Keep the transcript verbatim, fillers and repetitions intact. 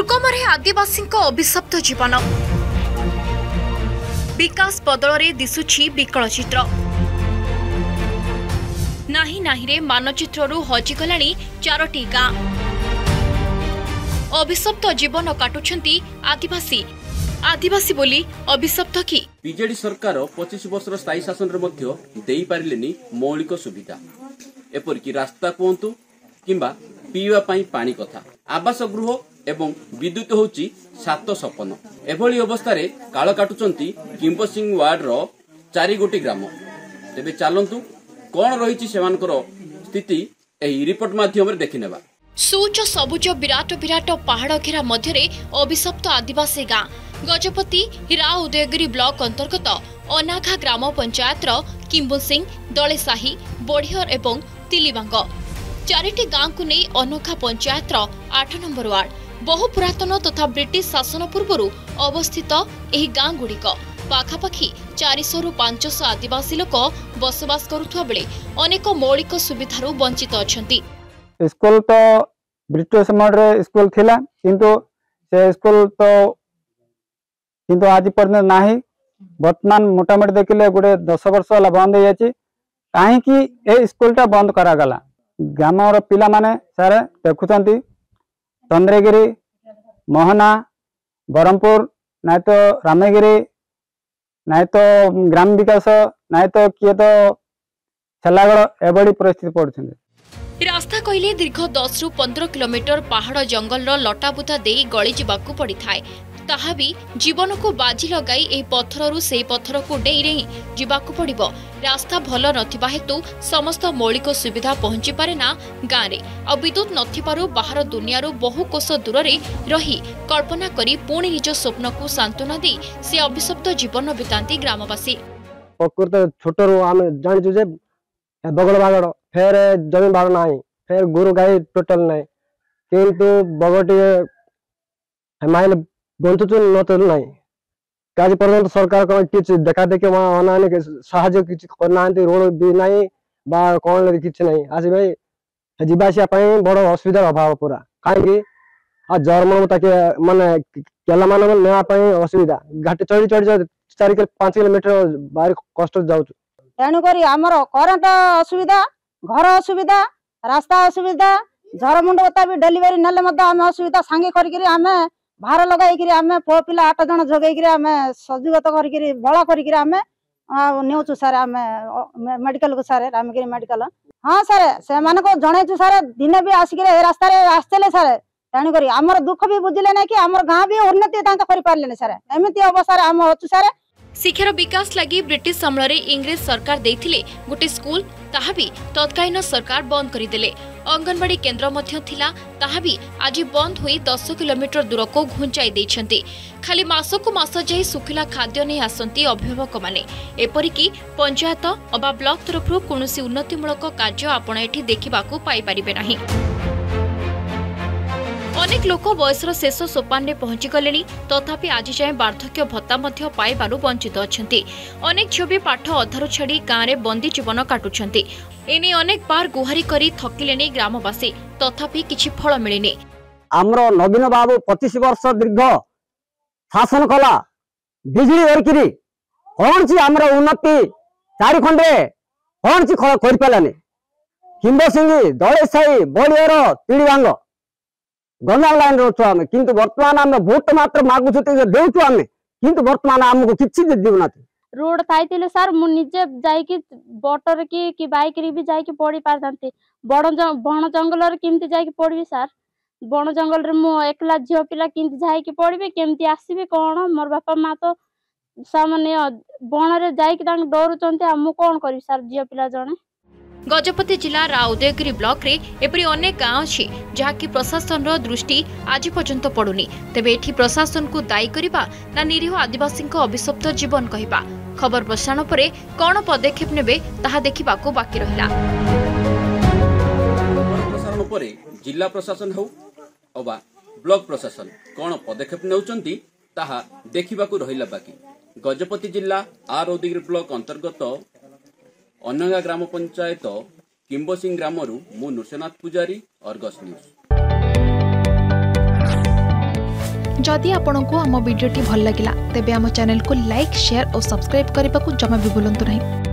दुर्गम आदिवासी अभिशप्त जीवन विकास बदल दिशुछि विकल चित्र नाही नाही रे मानचित्रु हजिगलाणी चारोटी गाँ अभिशप्त जीवन काटुछंती आदिवासी आदिवासी बोली अभिशप्त कि बीजेडी सरकार पच्चीस वर्षर स्थायी शासन देई पारिलेनी मौलिक सुविधा एपरिक रास्ता कहतु किंबा पीवा पाई पानी कथा आवास गृह एवं विद्युत होची सात सपन एभली अवस्था काल काटुचंती किम्बसिंग वार्ड रो चारि गोटी ग्राम तेबे चलंतु कौन रही स्थिति एही रिपोर्ट माध्यम देखि नेबा। सूच सबुज विराट विराट पहाड़ घेरा मध्य अभिशप्त आदिवासी गाँ गजपति राव उदयगिरी ब्लॉक अंतर्गत अनाघा ग्राम पंचायत किम्बुसिंग दलेसाही बोढ़ियर एवं तिलिबांग चारिटी गाँ को नहीं अनोखा पंचायत आठ नंबर वार्ड बहु पुरातन तथा ब्रिटिश शासन पूर्व अवस्थित एही गाँ गुड़िक पाखापाखि चारिशह रु पांचश आदिवासी लोक बसवास करुवा बेले अनेक मौलिक सुविधारू वंचित अछंती। स्कूल तो ब्रिटिश समय स्कूल थिला किंतु से स्कूल तो किंतु आज पर्यंत नाही वर्तमान मोटामोटी देखिले गोटे दस वर्ष है बंद हो जाए कहीं ए स्कूलटा बंद करागला ग्रामर पिला माने सारे देखुंत चंद्रगिरी मोहना बरहमपुर नाई तो रामगिरी नाई तो ग्राम विकास नाई तो किए तो छलागड़ एभली परिस्थिति पड़ुछन्ते। रास्ता कहले दीर्घ दस रु पंद्रह किलोमीटर पहाड़ जंगल लटाबुता दे गली जावाकू पड़िथाए ताहा भी जीवन को बाजी लगाई ए पत्थररू से पत्थर को डेई रही जीवाकू पड़िबो। रास्ता भल नथिबा हेतु समस्त मौलिक सुविधा पहुंची पारे ना गाँव में आ विद्युत नथिबारु बाहर दुनियारू बहु कोस दूर रही कल्पना करी पुणी निज स्वप्न को सांत्वना दे से अभिशप्त जीवन बितांती ग्रामवासी। प्रकृत छोटरू आम जानिछु जे बगड़ बागड़ फेर जमीन बाड़ ना फेर गोरु गाई टोटल ना किंतु बगटी माइल बंचुचु नतल ना आज पर्यंत सरकार किसी देखा देखी अनानी साहाଯ୍य किसी करना रोड भी ना बा कौन किसी ना आज भाई जीवासिया बड़ असुविधार अभाव पूरा कहीं जर्मन ताके माने केला मान नापी असुविधा घाटी चढ़ी चढ़ी चार पांच किलोमीटर बाहर कष्ट जाऊँ तेणुक आमर करंट असुविधा घर असुविधा रास्ता असुविधा झरमुंड बता भी डेलीवरी नेले आम असुविधा सांगे करी आम भार लगाई आम पुओ पिला आठ जन जगैक आम सजुगत कर बड़ा करूँ सारे आम मेडिकल को सारे रामगिरी मेडिकल हाँ सारे से जनईचु सारे दिने भी आसिक रास्ता आसते सारे तेणुक आमर दुख भी बुझिले ना कि आम गाँ भी उन्नति कर पारे सारे एमती अवस्था आम अच्छु सारे। शिक्षार विकास लगी ब्रिटिश समय इंग्रेज सरकार देथिले गोटे स्कूल ताहा भी तत्कालीन सरकार बंद करदेले अंगनवाड़ी केन्द्र मध्य थिला ताहा भी आज बंद हुई दस किलोमीटर दूर को घुंचाई देछंती खाली मासकु मास जाई सुखिला खाद्य नहीं आसंती अभिभावक माने एपरिकी पंचायत अबा ब्लॉक तरफ कोनोसी उन्नतिमूलक कार्य आपण एठी देखिबाकू पाई परिबे नाही। अनेक लोक बयसर शेष सोपान में पहुंची गले तथापि आज जाए वार्धक्य भत्ता पाइबारु वंचित अछंती अनेक झील भी पाठ अधारू छाड़ी गाँव में बंदी जीवन काटुछंती एने अनेक बार गुहारी करी थकिले ग्रामवासी तथापि किछि फल मिलिनी। आमर नवीन बाबू पच्चीस वर्ष दीर्घ शासन कला बिजली धरिकी कौन सी आमर उन्नति चारि खंडे कौन सी कर पारानी किम्बसिंग दलेसाही बोलियर तिलिबांग गंगा लाइन रोचु आम किंतु वर्तमान आम भोट मात्र मागुछु देउछु आम किंतु वर्तमान आमको किछि दिबुना रोड थाइतिले सर मु निजे जाइकी बटर की कि बाइक रे भी जाइकी पड़ी पारथांती बड़ बण जंगल रे केमती जाइकी पड़बी सर बण जंगल रे मु एकला झियो पिला केमती जाइकी पड़बी केमती आसीबी कोन मोर बापा मां तो सामान्य बण रे जाइकी तांग डरुचंती आ मु कोन करी सर झियो पिला जणे। गजपति जिला राउदयगिरी ब्लॉक रे एपरी अनेक गाँव अच्छी जहाँकि प्रशासन दृष्टि आज पर्यंत पड़ुनी तेबे एठी प्रशासन को दायी करिबा ना निरीह आदिवासी अभिशप्त जीवन कहिबा खबर प्रसारण परे कौन पदक्षेप नेबे ताहा देखिबाकू बाकी रहिला। प्रसारण परे जिला प्रशासन हो अबा ब्लॉक प्रशासन कौन पदक्षेप नेउचंती ताहा देखिबाकू रहिला बाकी। गजपति जिला आर उदयगिरी ब्लॉक अंतर्गत अनगा ग्राम पंचायत किम्बसिंग ग्रामरू मु नृसिंहनाथ पुजारी अर्गस न्यूज। जदि आपंक आम भिडी भल लगा तेब आम चैनल को लाइक शेयर और सब्सक्राइब करने को जमा भी भूलु नहीं।